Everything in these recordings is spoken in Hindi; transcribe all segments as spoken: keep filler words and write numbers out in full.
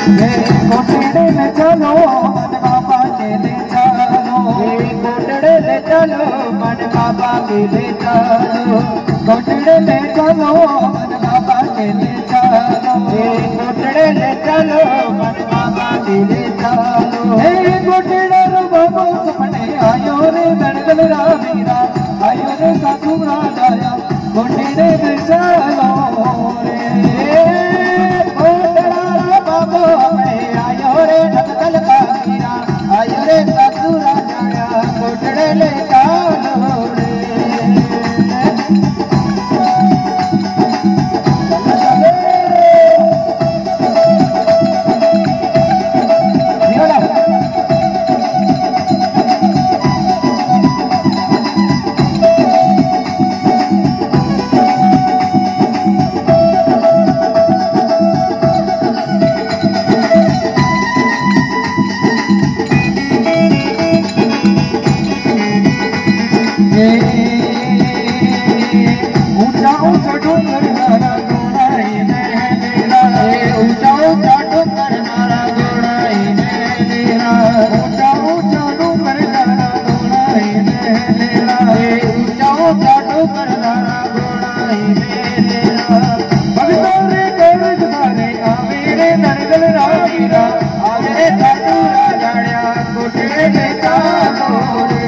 कोटड़े ले चलो मन बाबा के ले चलो, कोटड़े ले चलो मन बाबा के ले चलो, कोटड़े ले चलो मन बाबा के ले चलो, कोटड़े ले चलो मन बाबा के ले चलो। हे कोटड़ा रो बाबा सपने आयो रे दणगल रा वीरा, आयो रे साधु राजा कोटड़े ले चलो रे। आयो रे साधु राजा कोटड़े ले चलो रे। ऊंचा ऊंचा डूंगर नारा गोड़ाई में मेरा, ऊंचा ऊंचा डूंगर नारा गोड़ाई में मेरा, ऊंचा ऊंचा डूंगर नारा गोड़ाई में मेरा, ऊंचा ऊंचा डूंगर नारा गोड़ाई में मेरा। भगतों रे गरज मारे आवे रे दणगल रा वीरा, आवे रे साधु राजा कोटड़े ले चलो रे।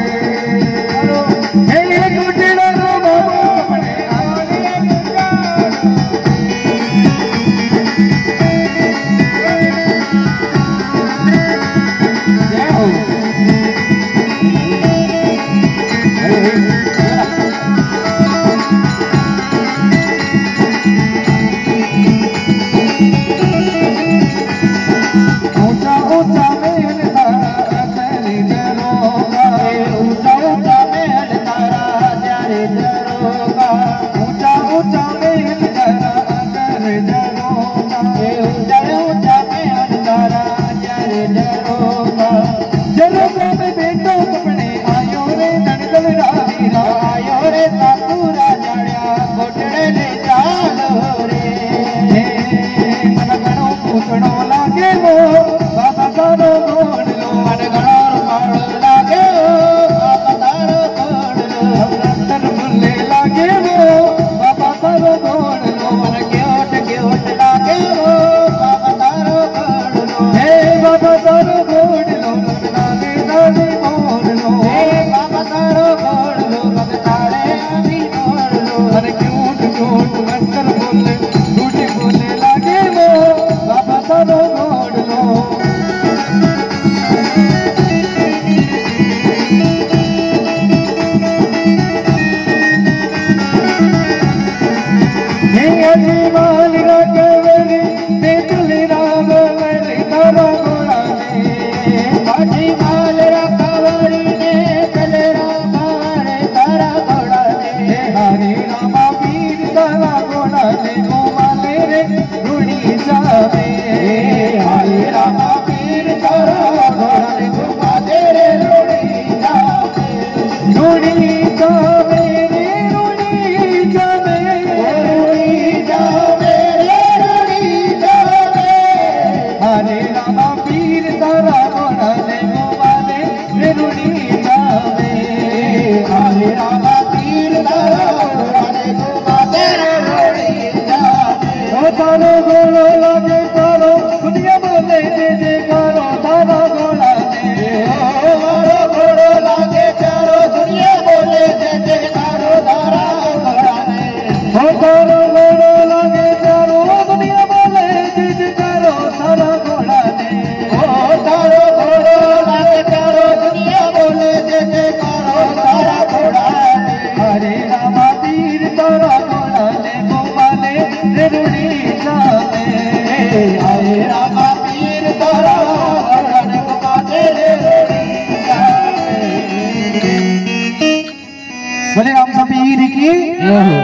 बोले राम सपीर की